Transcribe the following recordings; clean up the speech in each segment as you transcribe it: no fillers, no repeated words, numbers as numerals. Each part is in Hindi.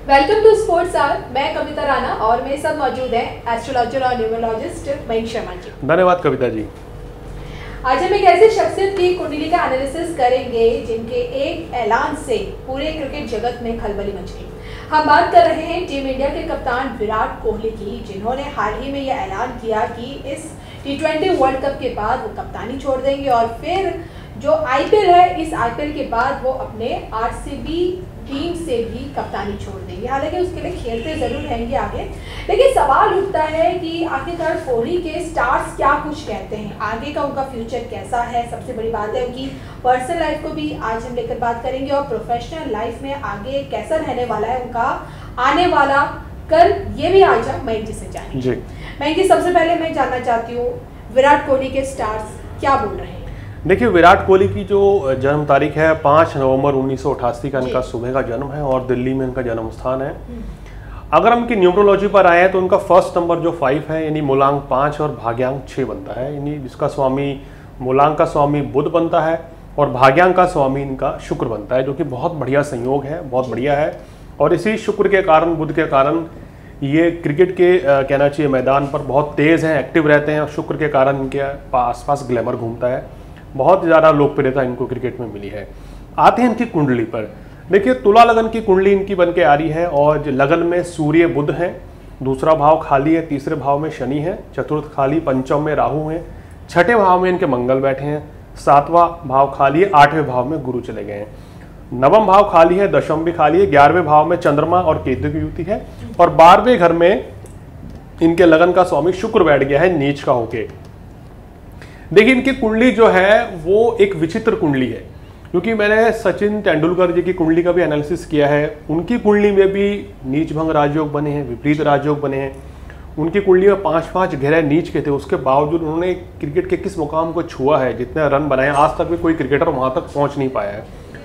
Welcome to sports our. मैं कविता राणा और मेरे साथ मौजूद हैं एस्ट्रोलॉजर और न्यूमरोलॉजिस्ट मयंक शर्मा जी। धन्यवाद कविता जी। आज हम एक ऐसे शख्सियत की कुंडली का एनालिसिस करेंगे जिनके एक ऐलान से पूरे क्रिकेट जगत में खलबली मच गई। हम बात कर रहे हैं टीम इंडिया के कप्तान विराट कोहली की, जिन्होंने हाल ही में यह ऐलान किया कि इस T20 वर्ल्ड कप के बाद वो कप्तानी छोड़ देंगे और फिर जो IPL है, इस IPL के बाद वो अपने RCB टीम से भी कप्तानी छोड़ देंगे। हालांकि उसके लिए खेलते जरूर रहेंगे आगे, लेकिन सवाल उठता है कि आखिरकार कोहली के स्टार्स क्या कुछ कहते हैं, आगे का उनका फ्यूचर कैसा है। सबसे बड़ी बात है उनकी पर्सनल लाइफ को भी आज हम लेकर बात करेंगे और प्रोफेशनल लाइफ में आगे कैसा रहने वाला है उनका आने वाला कल, ये भी आज हम मयंक जी से जानेंगे। मयंक जी, सबसे पहले मैं जानना चाहती हूँ विराट कोहली के स्टार्स क्या बोल रहे हैं। देखिए, विराट कोहली की जो जन्म तारीख है 5 नवंबर 1988 का इनका सुबह का जन्म है और दिल्ली में इनका जन्म स्थान है। अगर हम इनकी न्यूमरोलॉजी पर आए तो उनका फर्स्ट नंबर जो 5 है, यानी मूलांक 5 और भाग्यांक 6 बनता है। यानी जिसका स्वामी मूलांक का स्वामी बुध बनता है और भाग्यांक का स्वामी इनका शुक्र बनता है, जो कि बहुत बढ़िया संयोग है, बहुत बढ़िया है। और इसी शुक्र के कारण, बुध के कारण ये क्रिकेट के कहना चाहिए मैदान पर बहुत तेज हैं, एक्टिव रहते हैं और शुक्र के कारण इनके आसपास ग्लैमर घूमता है। बहुत ज़्यादा लोकप्रियता इनको क्रिकेट में मिली है। आते हैं इनकी कुंडली पर। देखिए, तुला लगन की कुंडली इनकी बन के आ रही है और लगन में सूर्य बुध हैं, दूसरा भाव खाली है, तीसरे भाव में शनि है, चतुर्थ खाली, पंचम में राहु हैं, छठे भाव में इनके मंगल बैठे हैं, सातवां भाव खाली है, आठवें भाव में गुरु चले गए हैं, नवम भाव खाली है, दशम भी खाली है, 11वें भाव में चंद्रमा और केतु की युति है और 12वें घर में इनके लगन का स्वामी शुक्र बैठ गया है नीच का होके। देखिए, इनकी कुंडली जो है वो एक विचित्र कुंडली है, क्योंकि मैंने सचिन तेंदुलकर जी की कुंडली का भी एनालिसिस किया है। उनकी कुंडली में भी नीच भंग राजयोग बने हैं, विपरीत राजयोग बने हैं। उनकी कुंडली में 5-5 गहरे नीच के थे, उसके बावजूद उन्होंने क्रिकेट के किस मुकाम को छुआ है, जितने रन बनाए, आज तक भी कोई क्रिकेटर वहां तक पहुंच नहीं पाया है।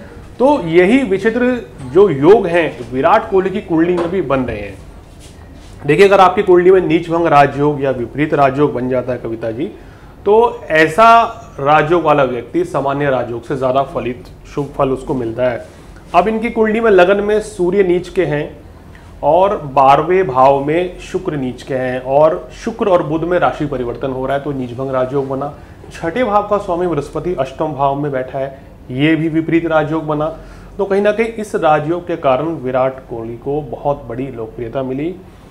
तो यही विचित्र जो योग हैं विराट कोहली की कुंडली में भी बन रहे हैं। देखिए, अगर आपकी कुंडली में नीच भंग राजयोग या विपरीत राजयोग बन जाता है कविता जी, तो ऐसा राजयोग वाला व्यक्ति सामान्य राजयोग से ज्यादा फलित शुभ फल उसको मिलता है। अब इनकी कुंडली में लगन में सूर्य नीच के हैं और 12वें भाव में शुक्र नीच के हैं और शुक्र और बुध में राशि परिवर्तन हो रहा है, तो नीच भंग राजयोग बना। छठे भाव का स्वामी बृहस्पति अष्टम भाव में बैठा है, ये भी विपरीत राजयोग बना। तो कहीं ना कहीं इस राजयोग के कारण विराट कोहली को बहुत बड़ी लोकप्रियता मिली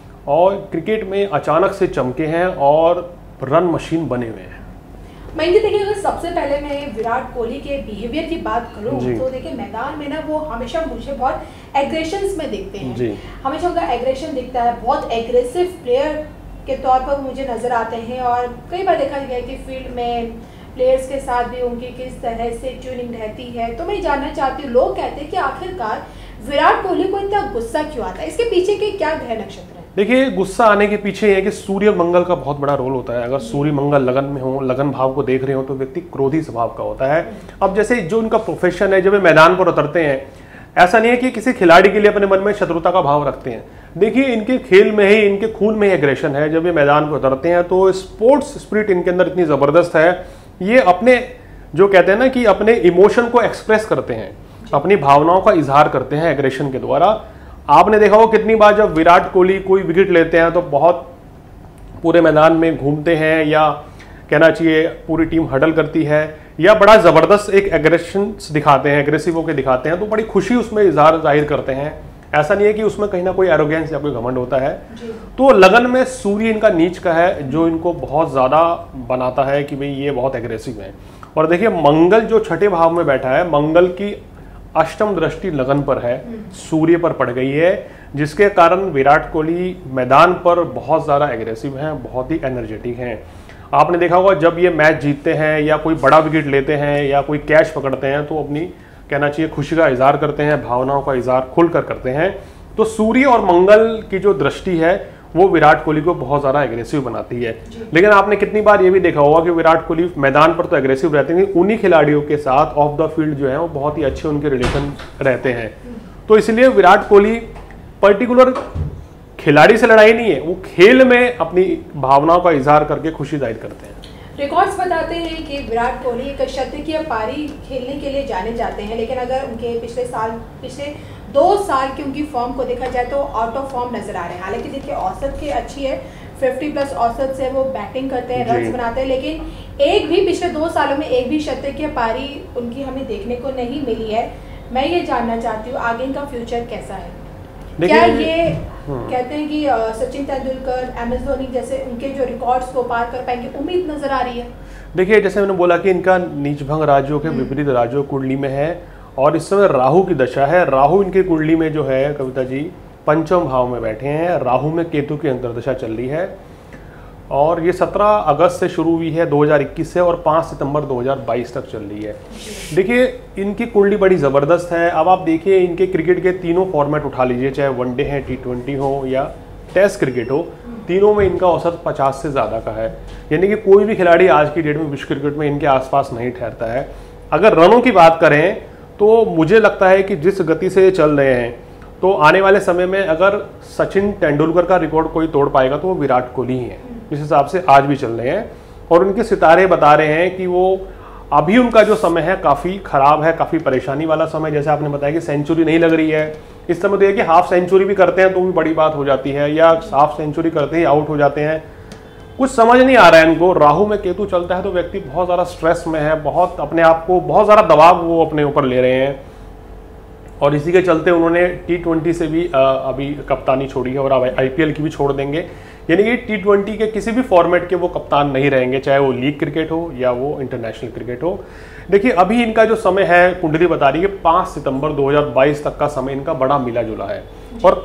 और क्रिकेट में अचानक से चमके हैं और रन मशीन बने हुए हैं। मैं देखिए, अगर सबसे पहले मैं विराट कोहली के बिहेवियर की बात करूं तो देखिए मैदान में ना वो हमेशा मुझे बहुत एग्रेशंस में दिखते हैं, हमेशा उनका एग्रेशन दिखता है, बहुत एग्रेसिव प्लेयर के तौर पर मुझे नजर आते हैं। और कई बार देखा गया कि फील्ड में प्लेयर्स के साथ भी उनकी किस तरह से ट्यूनिंग रहती है। तो मैं जानना चाहती हूँ, लोग कहते हैं कि आखिरकार विराट कोहली को इतना गुस्सा क्यों आता है, इसके पीछे के क्या ग्रह नक्षत्र है? देखिए, गुस्सा आने के पीछे है कि सूर्य मंगल का बहुत बड़ा रोल होता है। अगर सूर्य मंगल लगन में हो, लगन भाव को देख रहे हो, तो व्यक्ति क्रोधी स्वभाव का होता है। अब जैसे जो इनका प्रोफेशन है, जब वे मैदान पर उतरते हैं, ऐसा नहीं है कि किसी खिलाड़ी के लिए अपने मन में शत्रुता का भाव रखते हैं। देखिए, इनके खेल में ही, इनके खून में ही एग्रेशन है। जब ये मैदान पर उतरते हैं तो स्पोर्ट्स स्पिरिट इनके अंदर इतनी जबरदस्त है, ये अपने जो कहते हैं ना कि अपने इमोशन को एक्सप्रेस करते हैं, अपनी भावनाओं का इजहार करते हैं एग्रेशन के द्वारा। आपने देखा हो कितनी बार जब विराट कोहली कोई विकेट लेते हैं तो बहुत पूरे मैदान में घूमते हैं, या कहना चाहिए पूरी टीम हडल करती है, या बड़ा जबरदस्त एक एग्रेशन दिखाते हैं, एग्रेसिव होकर दिखाते हैं, तो बड़ी खुशी उसमें इजहार जाहिर करते हैं। ऐसा नहीं है कि उसमें कहीं ना कोई एरोगेंस या कोई घमंड होता है। तो लगन में सूर्य इनका नीच का है, जो इनको बहुत ज्यादा बनाता है कि भाई ये बहुत एग्रेसिव है। और देखिए, मंगल जो छठे भाव में बैठा है, मंगल की अष्टम दृष्टि लगन पर है, सूर्य पर पड़ गई है, जिसके कारण विराट कोहली मैदान पर बहुत ज़्यादा एग्रेसिव हैं, बहुत ही एनर्जेटिक हैं। आपने देखा होगा जब ये मैच जीतते हैं या कोई बड़ा विकेट लेते हैं या कोई कैच पकड़ते हैं तो अपनी कहना चाहिए खुशी का इजहार करते हैं, भावनाओं का इजहार खुलकर करते हैं। तो सूर्य और मंगल की जो दृष्टि है वो विराट कोहली को बहुत ज़्यादा एग्रेसिव बनाती है। लेकिन आपने कितनी बार ये भी देखा होगा कि विराट कोहली मैदान पर तो एग्रेसिव रहते हैं, उन्हीं खिलाड़ियों के साथ ऑफ द फील्ड जो है वो बहुत ही अच्छे उनके रिलेशन रहते हैं। तो इसलिए विराट कोहली पर्टिकुलर खिलाड़ी से लड़ाई नहीं है, वो खेल में अपनी भावनाओं का इजहार करके खुशी जाहिर करते हैं। रिकॉर्ड्स बताते हैं कि विराट कोहली एक शतकीय पारी खेलने के लिए जाने जाते हैं, लेकिन अगर उनके पिछले 2 साल की उनकी फॉर्म को देखा जाए तो आउट ऑफ फॉर्म नजर आ रहे हैं। हालांकि देखिए औसत की अच्छी है, 50+ औसत से वो बैटिंग करते हैं, रन्स बनाते हैं, लेकिन एक भी पिछले 2 सालों में एक भी शतक की पारी उनकी हमें देखने को नहीं मिली है। मैं ये जानना चाहती हूँ आगे इनका फ्यूचर कैसा है? क्या ये कहते हैं कि सचिन तेंदुलकर, MS धोनी जैसे उनके जो रिकॉर्ड्स को पार कर पाएंगे, उम्मीद नजर आ रही है? देखिए जैसे मैंने बोला कि इनका नीचभंग राजयोग के विपरीत राजयोग कुंडली में है और इस समय राहु की दशा है। राहु इनके कुंडली में जो है कविता जी पंचम भाव में बैठे हैं। राहु में केतु की अंतर्दशा चल रही है और ये 17 अगस्त से शुरू हुई है 2021 से और 5 सितंबर 2022 तक चल रही है। देखिए इनकी कुंडली बड़ी ज़बरदस्त है। अब आप देखिए इनके क्रिकेट के तीनों फॉर्मेट उठा लीजिए, चाहे वनडे है, T20 हो या टेस्ट क्रिकेट हो, तीनों में इनका औसत 50 से ज़्यादा का है। यानी कि कोई भी खिलाड़ी आज की डेट में विश्व क्रिकेट में इनके आसपास नहीं ठहरता है। अगर रनों की बात करें तो मुझे लगता है कि जिस गति से ये चल रहे हैं तो आने वाले समय में अगर सचिन तेंदुलकर का रिकॉर्ड कोई तोड़ पाएगा तो वो विराट कोहली ही है, जिस हिसाब से आज भी चल रहे हैं। और उनके सितारे बता रहे हैं कि वो अभी उनका जो समय है काफ़ी ख़राब है, काफ़ी परेशानी वाला समय। जैसे आपने बताया कि सेंचुरी नहीं लग रही है, इस समय तो ये कि हाफ सेंचुरी भी करते हैं तो भी बड़ी बात हो जाती है, या हाफ सेंचुरी करते ही आउट हो जाते हैं। कुछ समझ नहीं आ रहा है इनको। राहु में केतु चलता है तो व्यक्ति बहुत ज़्यादा स्ट्रेस में है, बहुत अपने आप को बहुत ज़्यादा दबाव वो अपने ऊपर ले रहे हैं और इसी के चलते उन्होंने T20 से भी अभी कप्तानी छोड़ी है और अब IPL की भी छोड़ देंगे। यानी कि T20 के किसी भी फॉर्मेट के वो कप्तान नहीं रहेंगे, चाहे वो लीग क्रिकेट हो या वो इंटरनेशनल क्रिकेट हो। देखिए अभी इनका जो समय है कुंडली बता रही है 5 सितंबर 2022 तक का समय इनका बड़ा मिला जुला है और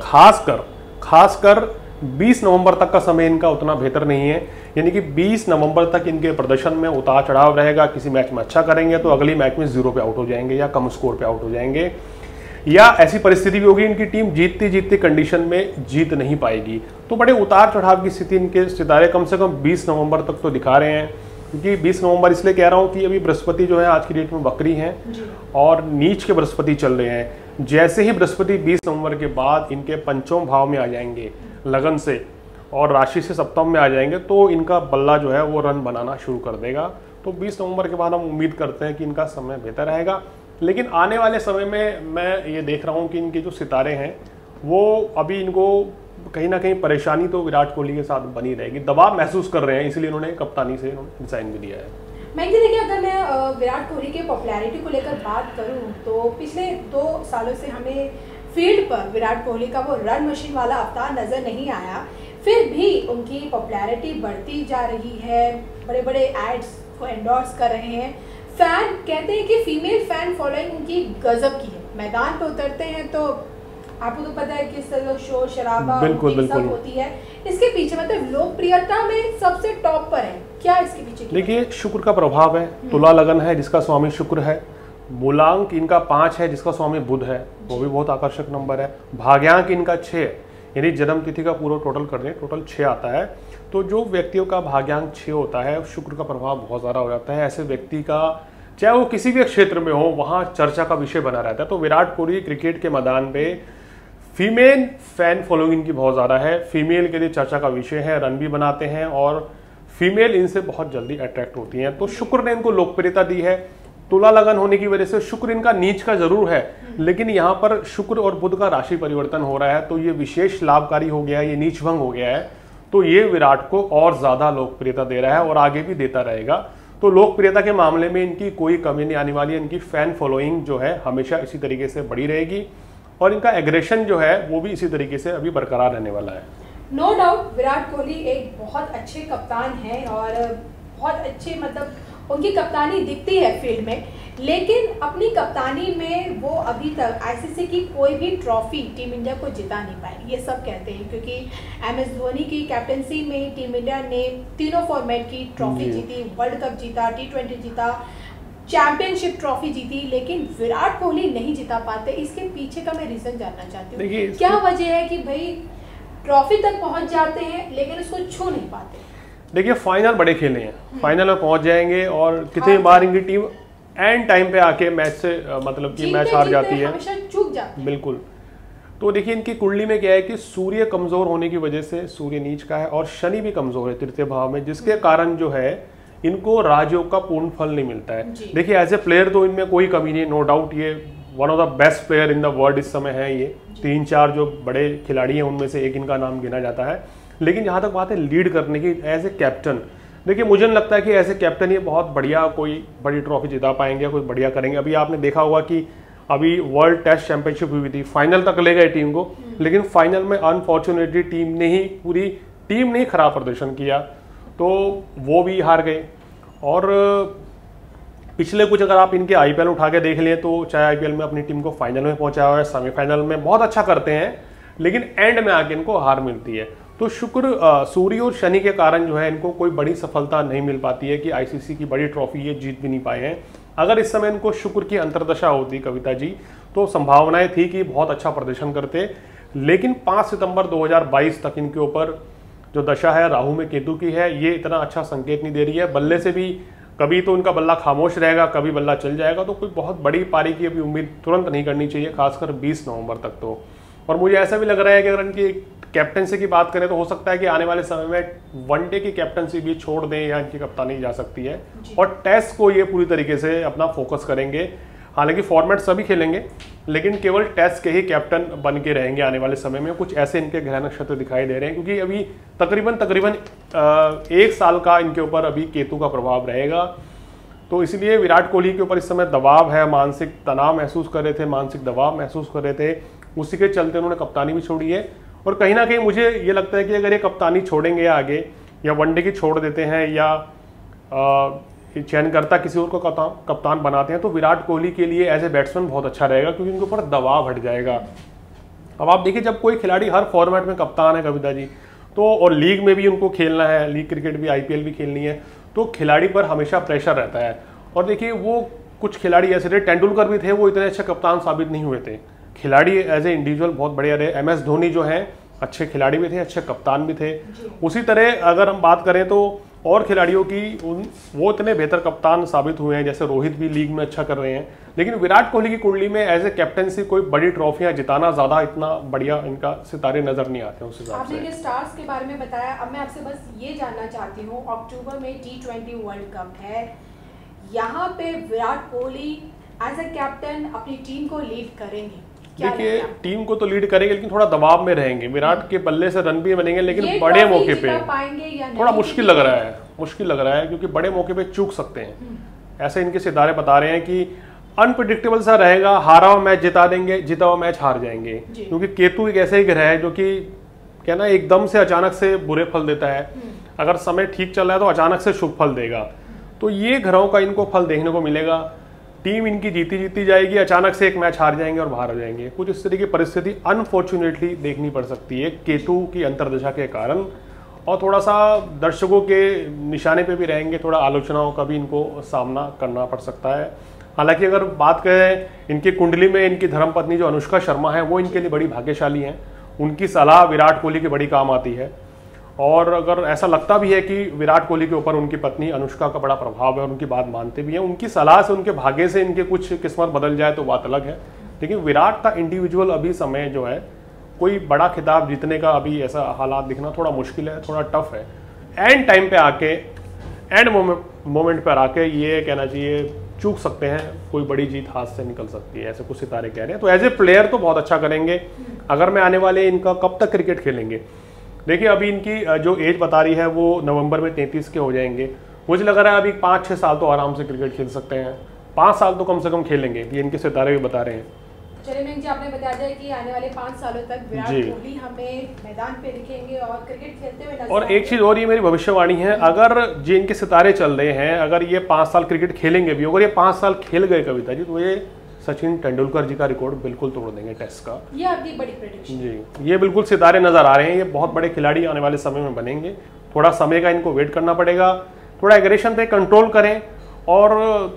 खासकर 20 नवंबर तक का समय इनका उतना बेहतर नहीं है। यानी कि 20 नवंबर तक इनके प्रदर्शन में उतार चढ़ाव रहेगा। किसी मैच में अच्छा करेंगे तो अगली मैच में 0 पे आउट हो जाएंगे या कम स्कोर पे आउट हो जाएंगे, या ऐसी परिस्थिति भी होगी इनकी टीम जीतती कंडीशन में जीत नहीं पाएगी। तो बड़े उतार चढ़ाव की स्थिति इनके सितारे कम से कम 20 नवंबर तक तो दिखा रहे हैं। क्योंकि 20 नवंबर इसलिए कह रहा हूँ कि अभी बृहस्पति जो है आज की डेट में वक्री हैं और नीच के बृहस्पति चल रहे हैं। जैसे ही बृहस्पति 20 नवंबर के बाद इनके पंचम भाव में आ जाएंगे लगन से और राशि से सप्तम में आ जाएंगे तो इनका बल्ला जो है वो रन बनाना शुरू कर देगा। तो 20 नवंबर के बाद हम उम्मीद करते हैं कि इनका समय बेहतर रहेगा। लेकिन आने वाले समय में मैं ये देख रहा हूँ कि इनके जो सितारे हैं वो अभी इनको कहीं ना कहीं परेशानी तो विराट कोहली के साथ बनी रहेगी। दबाव महसूस कर रहे हैं, इसलिए उन्होंने कप्तानी से रिजाइन भी दिया है। मैं देखिए अगर मैं विराट कोहली के पॉपुलैरिटी को लेकर बात करूं तो पिछले 2 सालों से हमें फील्ड पर विराट कोहली का वो रन मशीन वाला अवतार नजर नहीं आया। फिर भी उनकी पॉपुलैरिटी बढ़ती जा रही है, बड़े बड़े एड्स को एंडोर्स कर रहे हैं। फैन कहते हैं कि फीमेल फैन फॉलोइंग उनकी गजब की है। मैदान पे उतरते हैं तो आपको तो पता है किस तरह शोर शराबा सब होती है। इसके पीछे मतलब लोकप्रियता में सबसे टॉप पर है, क्या इसके पीछे? देखिए शुक्र का प्रभाव है। तुला लगन है जिसका स्वामी शुक्र है, मूलांक इनका 5 है जिसका स्वामी बुध है, वो भी बहुत आकर्षक नंबर है। भाग्यांक इनका 6 है, यानी जन्म तिथि का पूरा टोटल कर दें टोटल 6 आता है। तो जो व्यक्तियों का भाग्यांक 6 होता है शुक्र का प्रभाव बहुत ज़्यादा हो जाता है। ऐसे व्यक्ति का चाहे वो किसी भी क्षेत्र में हो वहाँ चर्चा का विषय बना रहता है। तो विराट कोहली क्रिकेट के मैदान पे फीमेल फैन फॉलोइंग इनकी बहुत ज़्यादा है, फीमेल के लिए चर्चा का विषय है, रन भी बनाते हैं और फीमेल इनसे बहुत जल्दी अट्रैक्ट होती हैं। तो शुक्र ने इनको लोकप्रियता दी है। तुला लगन होने की वजह से शुक्र इनका नीच का जरूर है, लेकिन यहाँ पर शुक्र और बुध का राशि परिवर्तन हो रहा है तो ये विशेष लाभकारी हो गया है, ये नीच भंग हो गया है। तो ये विराट को और ज़्यादा लोकप्रियता दे रहा है और आगे भी देता रहेगा। तो लोकप्रियता के मामले में इनकी कोई कमी नहीं आने वाली है। इनकी फैन फॉलोइंग जो है हमेशा इसी तरीके से बढ़ी रहेगी और इनका एग्रेशन जो है वो भी इसी तरीके से अभी बरकरार रहने वाला है। नो डाउट विराट कोहली एक बहुत अच्छे कप्तान हैं और बहुत अच्छे मतलब उनकी कप्तानी दिखती है फील्ड में, लेकिन अपनी कप्तानी में वो अभी तक ICC की कोई भी ट्रॉफी टीम इंडिया को जिता नहीं पाई। ये सब कहते हैं क्योंकि MS धोनी की कैप्टनसी में टीम इंडिया ने तीनों फॉर्मेट की ट्रॉफी जीती, वर्ल्ड कप जीता, T20 जीता, चैंपियनशिप ट्रॉफी जीती, लेकिन विराट कोहली नहीं जिता पाते। इसके पीछे का मैं रीजन जानना चाहती हूँ, क्या वजह है कि भाई ट्रॉफी तक पहुंच जाते हैं लेकिन उसको छू नहीं पाते? देखिए फाइनल बड़े खेले हैं, फाइनल में पहुंच जाएंगे और कितनी बार इनकी टीम एंड टाइम पे आके मैच से मतलब कि मैच हार जाती है, हमेशा चूक जाती है। बिल्कुल। तो देखिए इनकी कुंडली में क्या है कि सूर्य कमजोर होने की वजह से, सूर्य नीच का है और शनि भी कमजोर है तृतीय भाव में, जिसके कारण जो है इनको राजयोग का पूर्ण फल नहीं मिलता है। देखिए एज ए प्लेयर तो इनमें कोई कमी नहीं, नो डाउट ये one of the best player in the world इस समय है ये। 3-4 जो बड़े खिलाड़ी हैं उनमें से एक इनका नाम गिना जाता है। लेकिन जहाँ तक बात है लीड करने की एज ए कैप्टन, देखिए मुझे नहीं लगता है कि एज ए कैप्टन ये बहुत बढ़िया कोई बड़ी ट्रॉफी जिता पाएंगे, कोई बढ़िया करेंगे। अभी आपने देखा होगा कि अभी वर्ल्ड टेस्ट चैंपियनशिप हुई थी, फाइनल तक ले गए टीम को, लेकिन फाइनल में अनफॉर्चुनेटली पूरी टीम ने ही खराब प्रदर्शन किया, तो वो भी हार गए। और पिछले कुछ अगर आप इनके आईपीएल उठा के देख लें तो चाहे आईपीएल में अपनी टीम को फाइनल में पहुंचा हुआ है, सेमीफाइनल में बहुत अच्छा करते हैं, लेकिन एंड में आके इनको हार मिलती है। तो शुक्र सूर्य और शनि के कारण जो है इनको कोई बड़ी सफलता नहीं मिल पाती है कि आईसीसी की बड़ी ट्रॉफी ये जीत भी नहीं पाए हैं। अगर इस समय इनको शुक्र की अंतर्दशा होती कविता जी, तो संभावनाएं थी कि बहुत अच्छा प्रदर्शन करते, लेकिन 5 सितंबर 2022 तक इनके ऊपर जो दशा है राहु में केतु की है, ये इतना अच्छा संकेत नहीं दे रही है। बल्ले से भी कभी तो इनका बल्ला खामोश रहेगा, कभी बल्ला चल जाएगा, तो कोई बहुत बड़ी पारी की अभी उम्मीद तुरंत नहीं करनी चाहिए, खासकर 20 नवंबर तक तो। और मुझे ऐसा भी लग रहा है कि अगर इनकी कैप्टनसी की बात करें तो हो सकता है कि आने वाले समय में वनडे की कैप्टनसी भी छोड़ दें या इनकी कप्तानी जा सकती है, और टेस्ट को ये पूरी तरीके से अपना फोकस करेंगे। हालांकि फॉर्मेट सभी खेलेंगे, लेकिन केवल टेस्ट के ही कैप्टन बन के रहेंगे आने वाले समय में। कुछ ऐसे इनके ग्रह नक्षत्र दिखाई दे रहे हैं, क्योंकि अभी तकरीबन 1 साल का इनके ऊपर अभी केतु का प्रभाव रहेगा। तो इसलिए विराट कोहली के ऊपर इस समय दबाव है, मानसिक तनाव महसूस कर रहे थे, मानसिक दबाव महसूस कर रहे थे, उसी के चलते उन्होंने कप्तानी भी छोड़ी है। और कहीं ना कहीं मुझे ये लगता है कि अगर ये कप्तानी छोड़ेंगे आगे, या वनडे की छोड़ देते हैं, या चयनकर्ता किसी और को कप्तान बनाते हैं, तो विराट कोहली के लिए एज ए बैट्समैन बहुत अच्छा रहेगा, क्योंकि उनके ऊपर दबाव हट जाएगा। अब आप देखिए, जब कोई खिलाड़ी हर फॉर्मेट में कप्तान है कविता जी, तो और लीग में भी उनको खेलना है, लीग क्रिकेट भी, आईपीएल भी खेलनी है, तो खिलाड़ी पर हमेशा प्रेशर रहता है। और देखिए वो कुछ खिलाड़ी ऐसे थे, तेंदुलकर भी थे, वो इतने अच्छे कप्तान साबित नहीं हुए थे। खिलाड़ी एज ए इंडिविजुअल बहुत बढ़िया रहे। MS धोनी जो हैं अच्छे खिलाड़ी भी थे, अच्छे कप्तान भी थे। उसी तरह अगर हम बात करें तो और खिलाड़ियों की वो इतने बेहतर कप्तान साबित हुए हैं, जैसे रोहित भी लीग में अच्छा कर रहे हैं। लेकिन विराट कोहली की कुंडली में एज ए कैप्टनसी कोई बड़ी ट्रॉफियां जिताना ज्यादा इतना बढ़िया इनका सितारे नजर नहीं आते उस हिसाब से। आपने स्टार्स के बारे में बताया, अब मैं आपसे बस ये जानना चाहती हूँ, अक्टूबर में T20 वर्ल्ड कप है, यहाँ पे Virat Kohli as a captain अपनी टीम को लीड करेंगे? देखिए टीम को तो लीड करेंगे, लेकिन थोड़ा दबाव में रहेंगे। विराट के बल्ले से रन भी बनेंगे, लेकिन बड़े मौके पे थोड़ा मुश्किल लग रहा है, क्योंकि बड़े मौके पे चूक सकते हैं। ऐसे इनके सितारे बता रहे हैं कि अनप्रिडिक्टेबल सा रहेगा, हारा हुआ मैच जिता देंगे, जीता हुआ मैच हार जाएंगे, क्योंकि केतु एक ऐसे ही ग्रह है जो कि क्या ना एकदम से अचानक से बुरे फल देता है। अगर समय ठीक चल रहा है तो अचानक से शुभ फल देगा। तो ये ग्रहों का इनको फल देखने को मिलेगा। टीम इनकी जीती जाएगी, अचानक से एक मैच हार जाएंगे और बाहर आ जाएंगे। कुछ इस तरह की परिस्थिति अनफॉर्चुनेटली देखनी पड़ सकती है केतु की अंतर्दशा के कारण, और थोड़ा सा दर्शकों के निशाने पे भी रहेंगे, थोड़ा आलोचनाओं का भी इनको सामना करना पड़ सकता है। हालांकि अगर बात करें इनकी कुंडली में, इनकी धर्मपत्नी जो अनुष्का शर्मा है वो इनके लिए बड़ी भाग्यशाली हैं। उनकी सलाह विराट कोहली की बड़ी काम आती है। और अगर ऐसा लगता भी है कि विराट कोहली के ऊपर उनकी पत्नी अनुष्का का बड़ा प्रभाव है और उनकी बात मानते भी हैं, उनकी सलाह से, उनके भाग्य से इनके कुछ किस्मत बदल जाए तो बात अलग है। लेकिन विराट का इंडिविजुअल अभी समय जो है, कोई बड़ा खिताब जीतने का अभी ऐसा हालात दिखना थोड़ा मुश्किल है, थोड़ा टफ है। एंड टाइम पे आके, एंड मोमेंट पर आके ये कहना चाहिए चूक सकते हैं, कोई बड़ी जीत हाथ से निकल सकती है, ऐसे कुछ सितारे कह रहे हैं। तो एज ए प्लेयर तो बहुत अच्छा करेंगे। अगर मैं आने वाले इनका कब तक क्रिकेट खेलेंगे, देखिए अभी इनकी जो एज बता रही है वो नवंबर में 33 के हो जाएंगे। मुझे लग रहा है अभी 5-6 साल तो आराम से क्रिकेट खेल सकते हैं, 5 साल तो कम से कम खेलेंगे, ये इनके सितारे भी बता रहे हैं। चलिए मैम जी, आपने बताया जाए कि आने वाले 5 सालों तक विराट कोहली हमें मैदान पे दिखेंगे और क्रिकेट खेलते हुए नजर। और एक चीज और, ये मेरी भविष्यवाणी है, अगर जो इनके सितारे चल रहे हैं, अगर ये 5 साल क्रिकेट खेलेंगे भी, अगर ये 5 साल खेल गए कविता जी, तो ये सचिन तेंदुलकर जी का रिकॉर्ड बिल्कुल तोड़ देंगे टेस्ट का। ये आपकी बड़ी प्रेडिक्शन जी, ये बिल्कुल सितारे नजर आ रहे हैं, ये बहुत बड़े खिलाड़ी आने वाले समय में बनेंगे। थोड़ा समय का इनको वेट करना पड़ेगा, थोड़ा एग्रेशन पे कंट्रोल करें और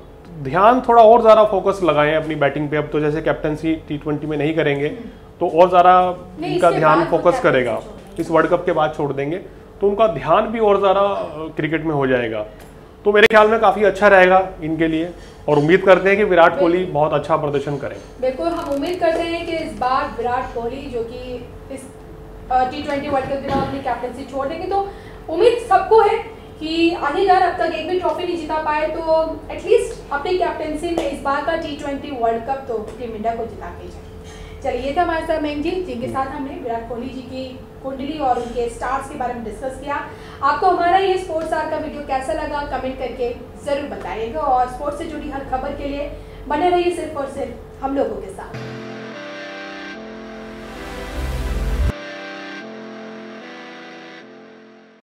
ध्यान थोड़ा और ज़्यादा फोकस लगाएं अपनी बैटिंग पे। अब तो जैसे कैप्टनसी T20 में नहीं करेंगे तो और ज़्यादा इनका ध्यान फोकस करेगा, इस वर्ल्ड कप के बाद छोड़ देंगे तो उनका ध्यान भी और ज़्यादा क्रिकेट में हो जाएगा। तो मेरे ख्याल में काफ़ी अच्छा रहेगा इनके लिए, और उम्मीद करते हैं कि विराट कोहली बहुत अच्छा प्रदर्शन करें। बिल्कुल, हम उम्मीद करते हैं कि इस बार विराट कोहली जो कि इस T20 वर्ल्ड कप के बाद अपनी कैप्टनसी छोड़ देंगे, तो उम्मीद सबको है कि आखिरकार अब तक एक भी ट्रॉफी नहीं जिता पाए, तो एटलीस्ट अपनी कैप्टेंसी में इस बार का T20 वर्ल्ड कप तो टीम इंडिया को जिता के जाए। चलिए, ये था हमारे साथ मयंक जी, जिनके साथ हमने विराट कोहली जी की कुंडली और उनके स्टार्स के बारे में डिस्कस किया। आपको हमारा ये स्पोर्ट्स आवर का वीडियो कैसा लगा कमेंट करके जरूर बताइएगा, और स्पोर्ट्स से जुड़ी हर खबर के लिए बने रहिए सिर्फ और सिर्फ हम लोगों के साथ।